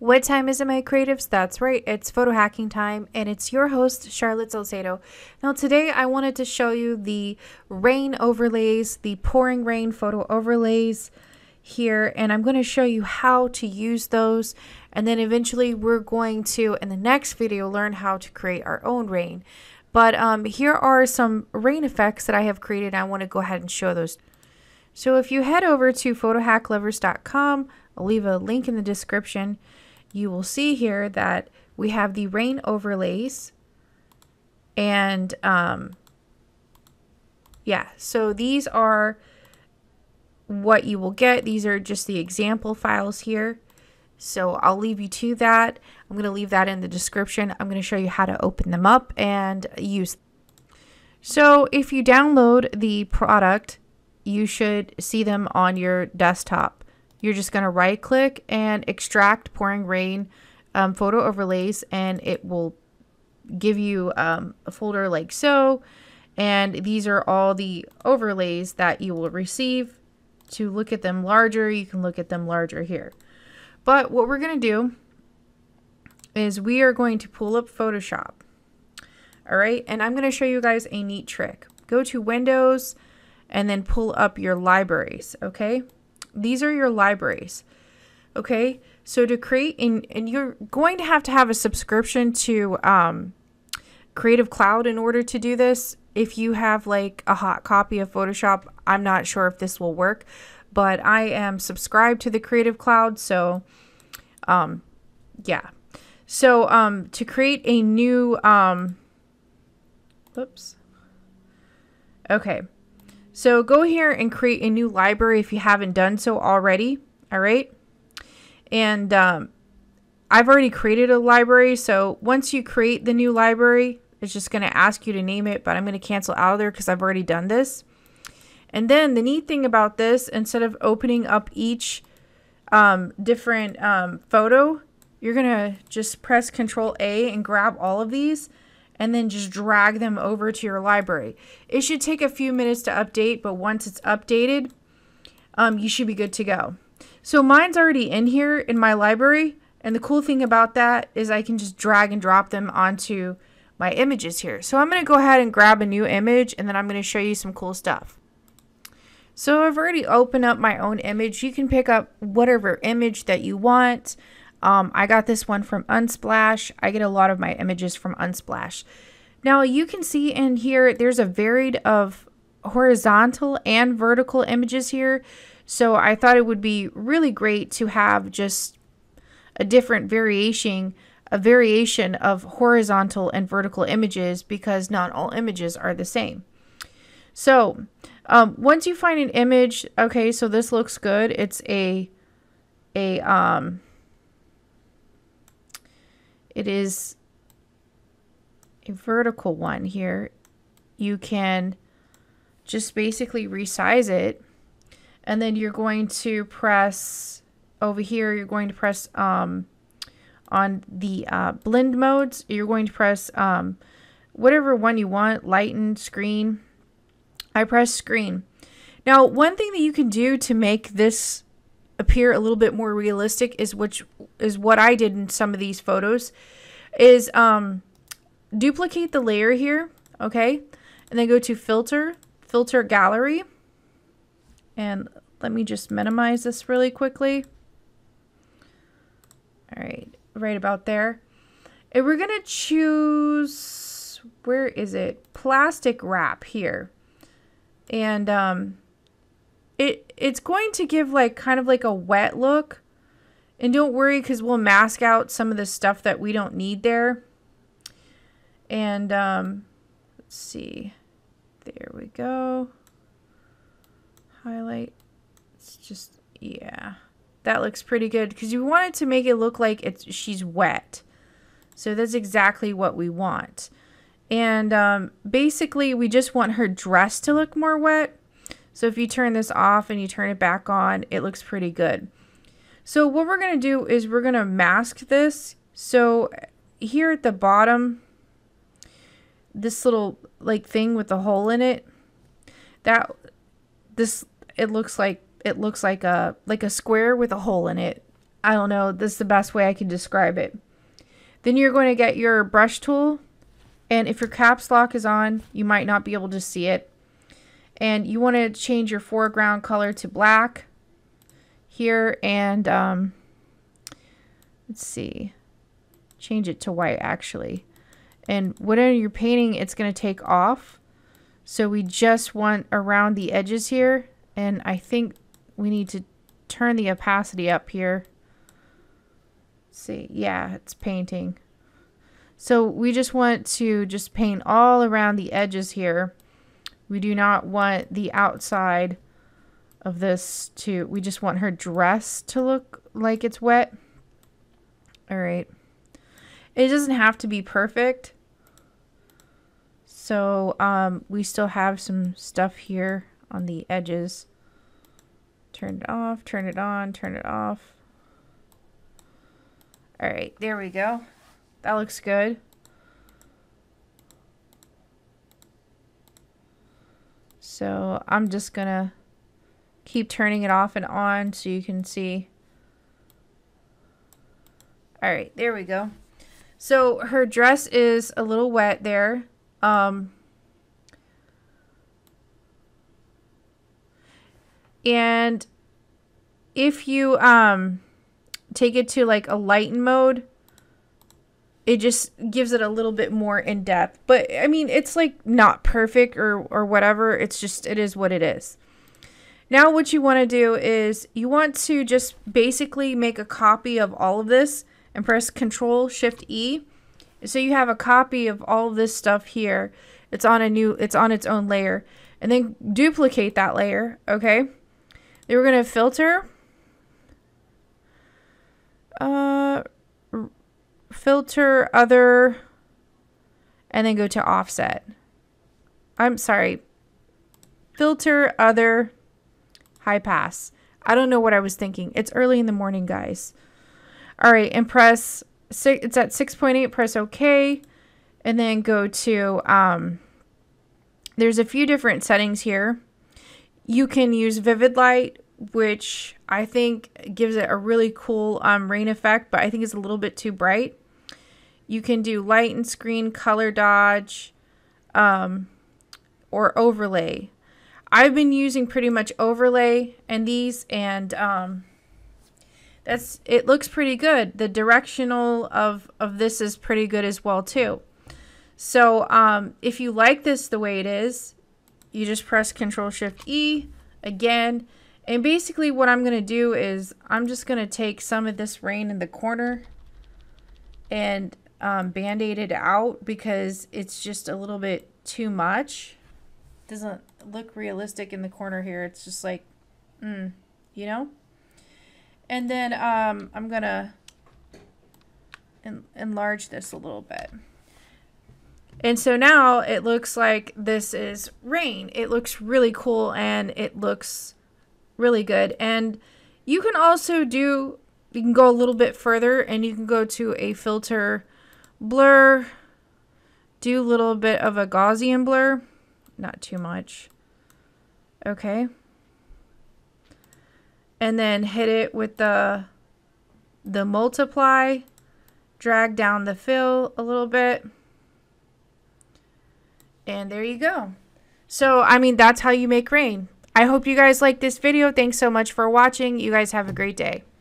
What time is it, my creatives? That's right, it's photo hacking time, and it's your host, Charlotte Salcedo. Now, today I wanted to show you the rain overlays, the pouring rain photo overlays here, and I'm going to show you how to use those, and then eventually we're going to, in the next video, learn how to create our own rain. But here are some rain effects that I have created, and I want to go ahead and show those. So if you head over to photohacklovers.com, I'll leave a link in the description. You will see here that we have the rain overlays, and yeah, so these are what you will get. These are just the example files here, so I'll leave you to that. I'm going to leave that in the description. I'm going to show you how to open them up and use them. So if you download the product, you should see them on your desktop. You're just going to right click and extract pouring rain photo overlays, and it will give you a folder like so. And these are all the overlays that you will receive. To look at them larger, you can look at them larger here. But what we're going to do is we are going to pull up Photoshop. All right, and I'm going to show you guys a neat trick. Go to Windows and then pull up your libraries, okay? These are your libraries, okay? So to create, and you're going to have a subscription to Creative Cloud in order to do this. If you have like a hot copy of Photoshop, I'm not sure if this will work, but I am subscribed to the Creative Cloud, so yeah. So to create a new, oops. Okay. So go here and create a new library if you haven't done so already. All right. And I've already created a library. So once you create the new library, it's just going to ask you to name it, but I'm going to cancel out of there because I've already done this. And then the neat thing about this, instead of opening up each different photo, you're going to just press Control A and grab all of these, and then just drag them over to your library. It should take a few minutes to update, but once it's updated, you should be good to go. So mine's already in here in my library, and the cool thing about that is I can just drag and drop them onto my images here. So I'm going to go ahead and grab a new image, and then I'm going to show you some cool stuff. So I've already opened up my own image. You can pick up whatever image that you want. I got this one from Unsplash. I get a lot of my images from Unsplash. Now you can see in here, there's a varied of horizontal and vertical images here. So I thought it would be really great to have just a different variation of horizontal and vertical images, because not all images are the same. So once you find an image, okay, so this looks good. It's it is a vertical one here. You can just basically resize it, and then you're going to press over here. You're going to press on the blend modes. You're going to press whatever one you want, lighten, screen. I press screen. Now, one thing that you can do to make this appear a little bit more realistic is what I did in some of these photos, is duplicate the layer here, okay, and then go to filter gallery, and let me just minimize this really quickly. All right about there, and we're gonna choose, where is it, plastic wrap here, and it's going to give like kind of like a wet look. And don't worry, because we'll mask out some of the stuff that we don't need there. And let's see. There we go. Highlight. It's just, yeah. That looks pretty good, because you want it to make it look like she's wet. So that's exactly what we want. And basically, we just want her dress to look more wet. So if you turn this off and you turn it back on, it looks pretty good. So what we're going to do is we're going to mask this. So here at the bottom, this little like thing with the hole in it, it looks like a square with a hole in it. I don't know, this is the best way I can describe it. Then you're going to get your brush tool, and if your caps lock is on, you might not be able to see it. And you want to change your foreground color to black here, and let's see, change it to white actually. And whatever you're painting, it's going to take off. So we just want around the edges here, and I think we need to turn the opacity up here. Let's see, yeah, it's painting. So we just want to just paint all around the edges here. We do not want the outside of this to, we just want her dress to look like it's wet. All right. It doesn't have to be perfect. So we still have some stuff here on the edges. Turn it off, turn it on, turn it off. All right, there we go. That looks good. So I'm just gonna keep turning it off and on so you can see. All right, there we go. So her dress is a little wet there. And if you take it to like a lighten mode, it just gives it a little bit more in depth. But I mean, it's like not perfect or whatever. It's just, it is what it is. Now what you want to do is you want to just basically make a copy of all of this and press Control Shift E. So you have a copy of all of this stuff here. It's on its own layer, and then duplicate that layer. Okay. Then we're going to filter, filter other, and then go to offset. I'm sorry. Filter other, high pass. I don't know what I was thinking. It's early in the morning, guys. All right, and press, it's at 6.8, press OK, and then go to, there's a few different settings here. You can use vivid light, which I think gives it a really cool rain effect, but I think it's a little bit too bright. You can do light and screen, color dodge, or overlay. I've been using pretty much overlay in these, and it looks pretty good. The directional of this is pretty good as well too. So if you like this the way it is, you just press Control Shift E again. And basically what I'm going to do is I'm just going to take some of this rain in the corner and band-aid it out because it's just a little bit too much. Doesn't look realistic in the corner here. It's just like, you know? And then I'm going to enlarge this a little bit. And so now it looks like this is rain. It looks really cool and it looks really good. And you can also do, you can go a little bit further and you can go to a filter blur, do a little bit of a Gaussian blur, not too much. Okay. And then hit it with the multiply, drag down the fill a little bit. And there you go. So, I mean, that's how you make rain. I hope you guys like this video. Thanks so much for watching. You guys have a great day.